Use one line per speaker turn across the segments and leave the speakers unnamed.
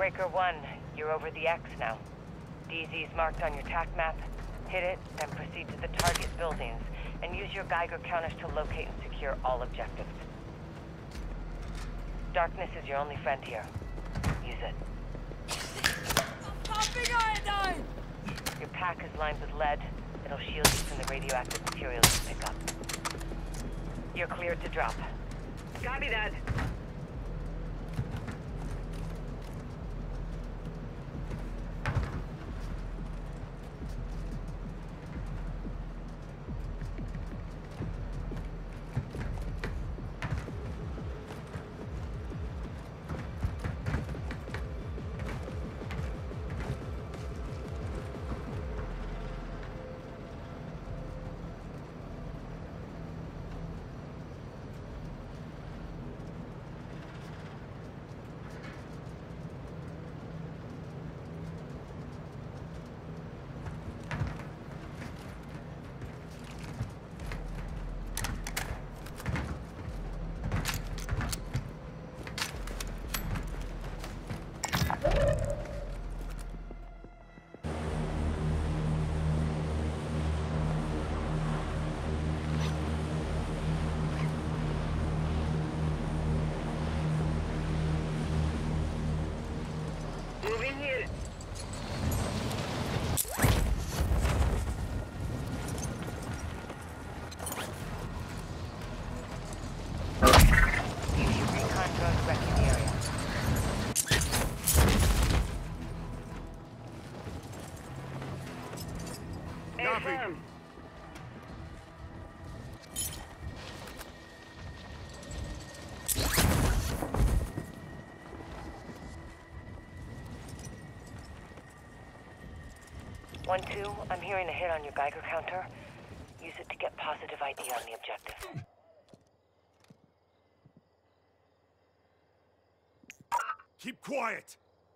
Breaker 1, you're over the X now. DZ's marked on your TAC map. Hit it, then proceed to the target buildings, and use your Geiger counters to locate and secure all objectives. Darkness is your only friend here. Use it.
Pumping iodine!
Your pack is lined with lead. It'll shield you from the radioactive materials you pick up. You're cleared to drop. Copy that. Moving here. UV recon drones wrecking the area.
Copy.
1-2, I'm hearing a hit on your Geiger counter. Use it to get positive ID on the objective.
Keep quiet!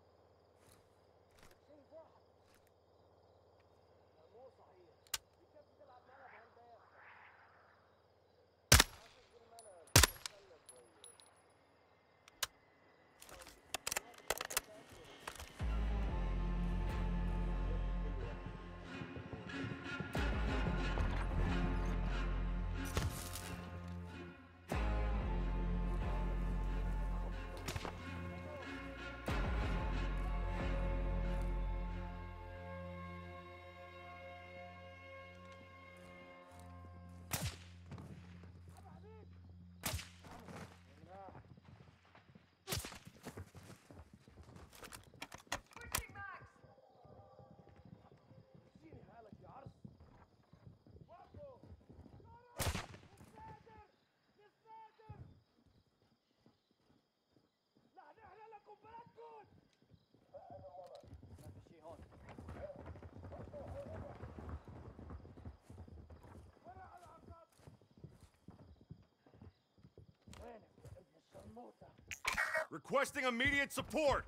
Requesting immediate support!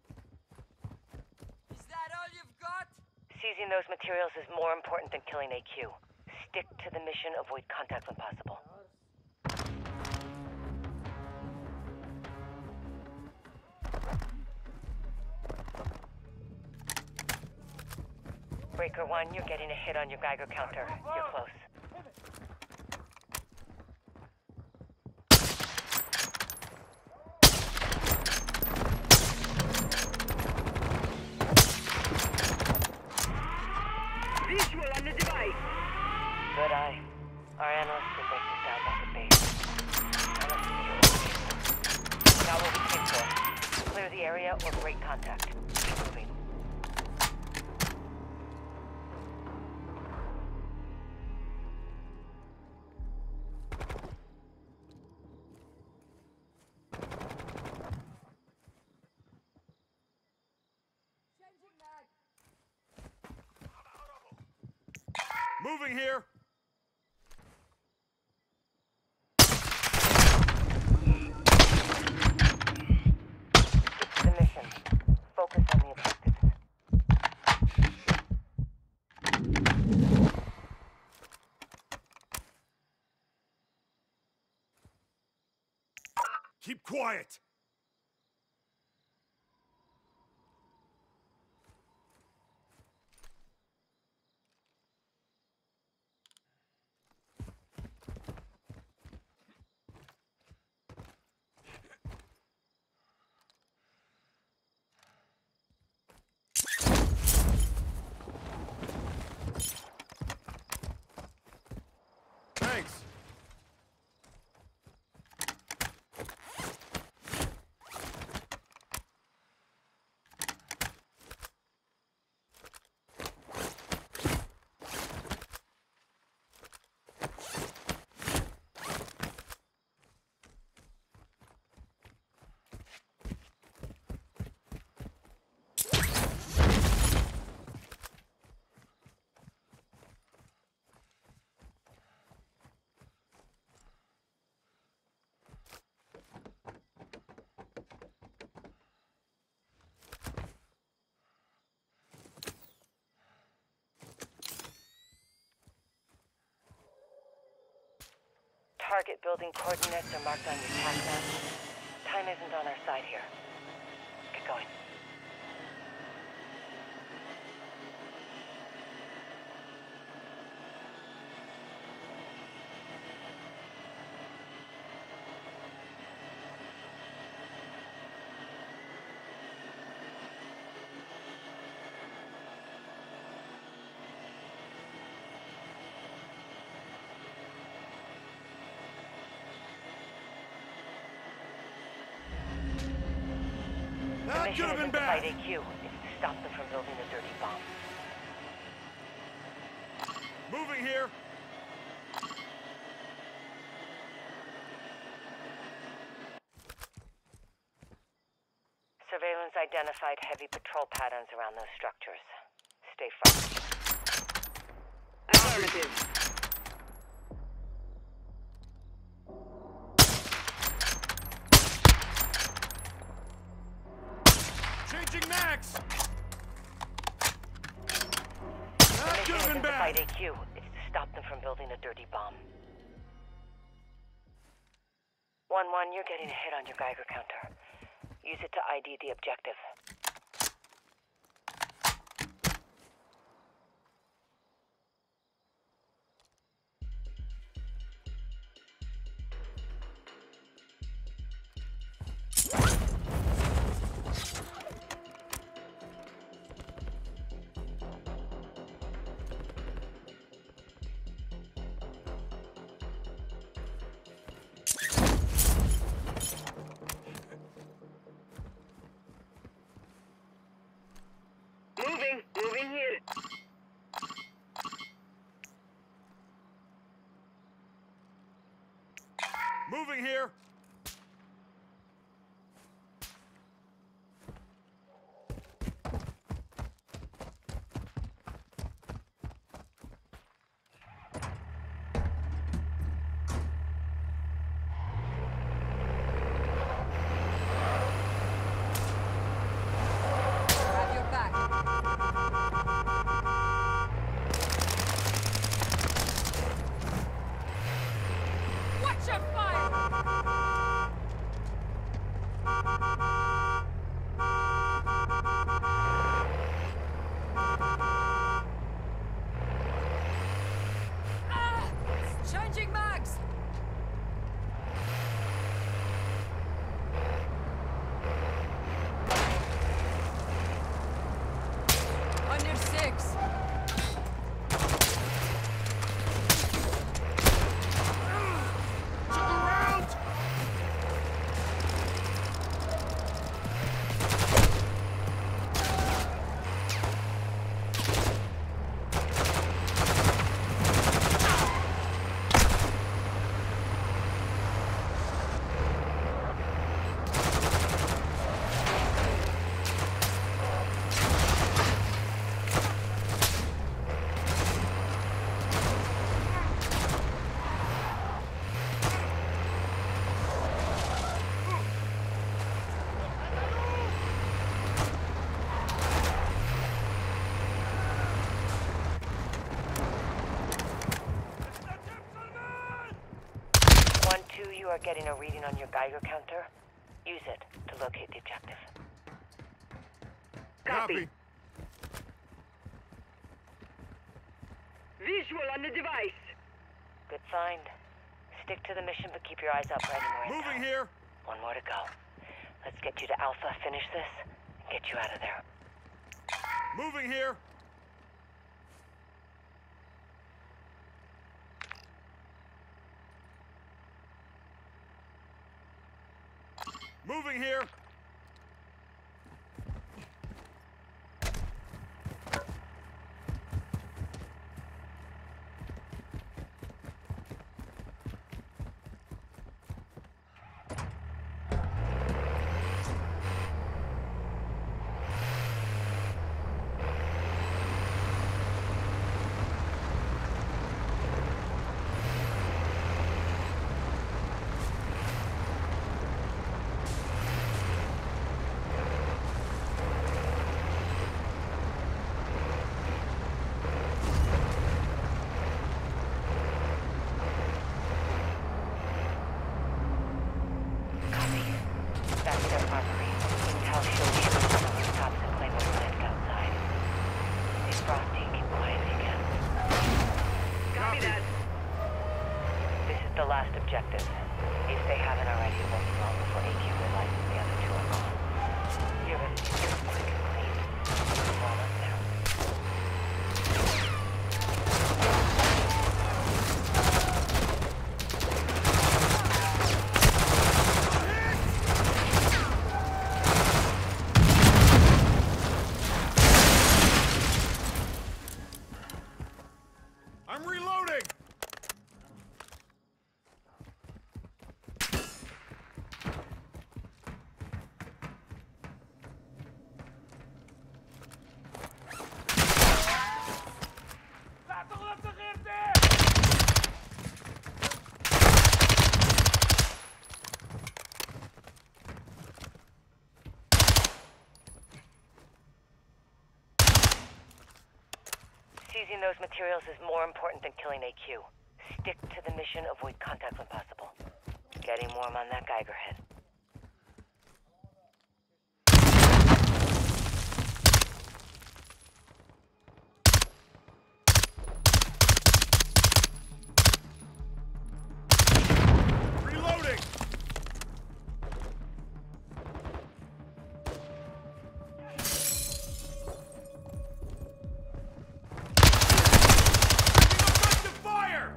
Is that all you've got?
Seizing those materials is more important than killing AQ. Stick to the mission, avoid contact when possible. Breaker 1, you're getting a hit on your Geiger counter. You're close.
Visual on the device.
Good eye. Our analysts will break this down back at base. Now what we came for. Clear the area or break contact. Keep moving.
Changing mag.
Moving here!
Stick to the mission. Focus on the objectives.
Keep quiet!
target building coordinates are marked on your tac map. Time isn't on our side here. Get going. The
That
mission
could have been
isn't to fight
bad.
AQ. It's to stop them from building a dirty bomb.
Moving here.
Surveillance identified heavy patrol patterns around those structures. Stay front.
Affirmative.
Changing max.
The
That
mission
could have
isn't
been
to fight
bad.
AQ. It's to stop them from building a dirty bomb. 1-1, you're getting a hit on your Geiger counter. Use it to ID the objective.
Moving here.
Moving here.
Have your back. Watch your fire! Ah! Changing mags! On your six.
Took a round.
You are getting a reading on your Geiger counter. Use it to locate the objective.
Copy. Visual on the device.
Good find. Stick to the mission, but keep your eyes out for any more intel.
Moving here.
One more to go. Let's get you to Alpha, finish this, and get you out of there.
Moving here. Moving here.
their armory. Intel shows you some of the top claim was planted outside. If Frosty, keep quiet if you can.
Copy that.
This is the last objective. If they haven't already, it won't be long before AQ realizes the other two are gone. You're ready to get quick and clean. Come on up now.
I'm reloading!
Seizing those materials is more important than killing AQ. Stick to the mission, avoid contact when possible. Getting warm on that Geiger head.
Reloading! Effective fire!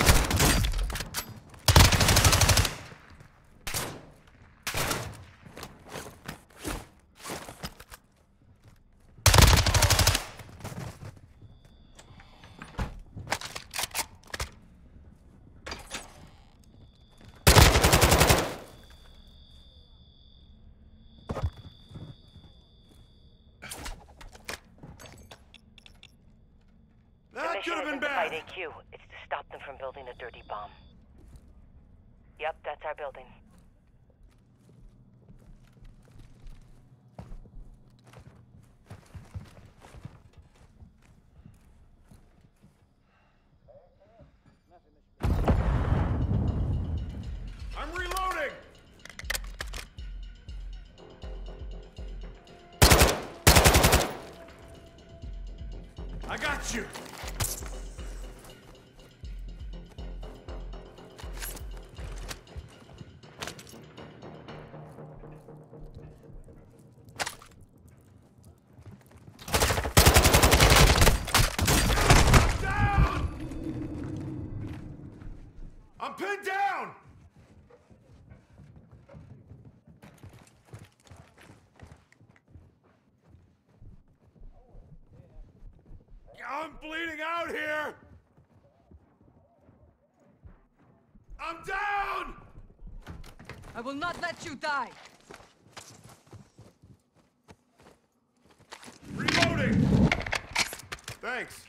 The
That
mission
could have been
isn't to fight
bad.
AQ. It's to stop them from building a dirty bomb. Yep, that's our building.
I'm reloading! I got you! Down! I'm pinned down! I'm bleeding out here! I'm down!
I will not let you die!
Reloading! Thanks.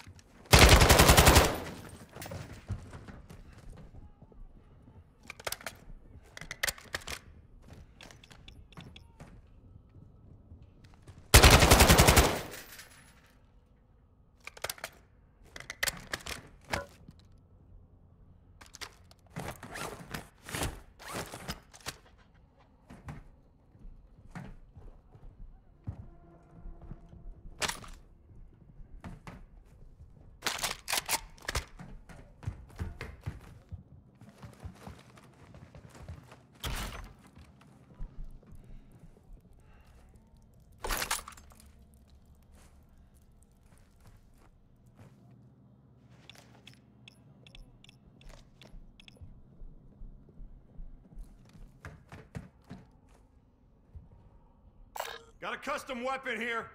Got a custom weapon here.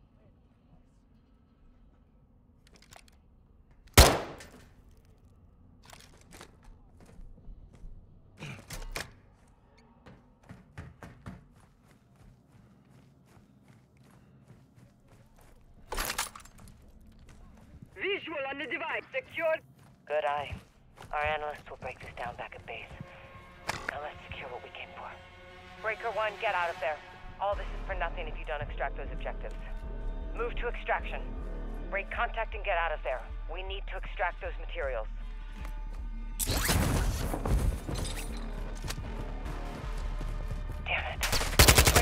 Visual on the device. Secured.
Good eye. Our analysts will break this down back at base. Now let's secure what we came for. Breaker 1, get out of there. All this is for nothing if you don't extract those objectives. Move to extraction. Break contact and get out of there. We need to extract those materials. Damn it.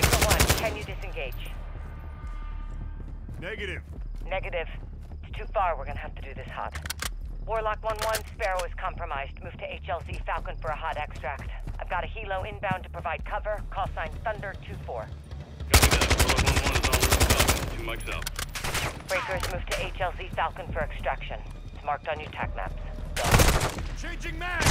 Negative.
Negative. It's too far. We're gonna have to do this hot. Warlock 1-1, Sparrow is compromised. Move to HLZ Falcon for a hot extract. I've got a helo inbound to provide cover. Call sign Thunder 2-4.
Copy that. Warlock 1-1 is on route. 2 mics out.
Breakers, move to HLZ Falcon for extraction. It's marked on your tac maps. Go.
Changing mag!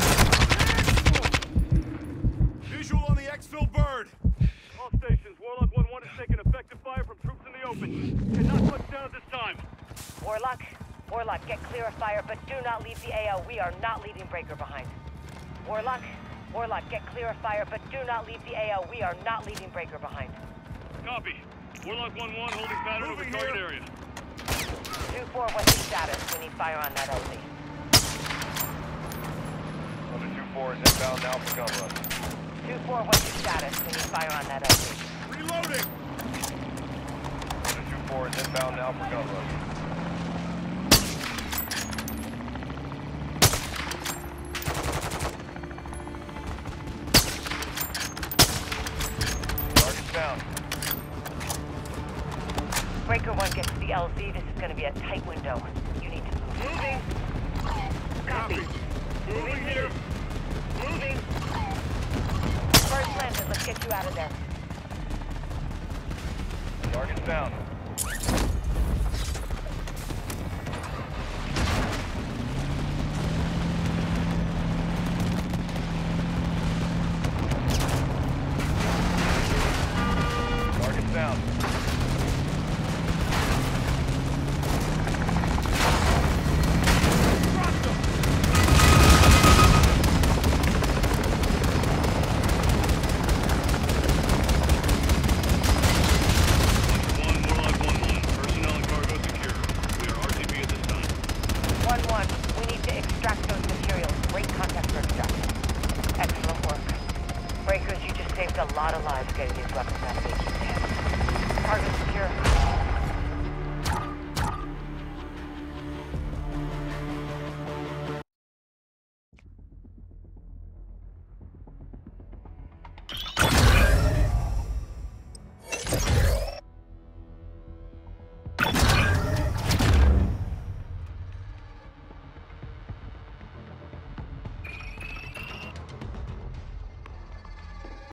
Visual on the exfil bird.
All stations, Warlock 1-1 is taking effective fire from troops in the open. Cannot touch down at this time.
Warlock, get clear of fire, but do not leave the AO. We are not leaving Breaker behind. Warlock, get clear of fire, but do not leave the AO. We are not leaving Breaker behind.
Copy. Warlock 1-1 holding pattern over
Moving
target
here.
area.
2-4, what's the status? We need fire on that LZ.
Under 2-4 is inbound now for gun run.
2-4, what's the status? We need fire on that LZ.
Reloading!
Under 2-4 is inbound now for gun run. Target's down.
Breaker 1 gets to the LZ. This is going to be a tight window. You need to move.
Moving. Copy.
Moving here.
Moving.
First landed. Let's get you out of there.
Target's down. Target's down.
Warlock 1-1. Personnel and cargo secure. We are RTB at this time.
1-1, we need to extract those materials. Great contact for extraction. Excellent work. Breakers, you just saved a lot of lives getting these weapons out of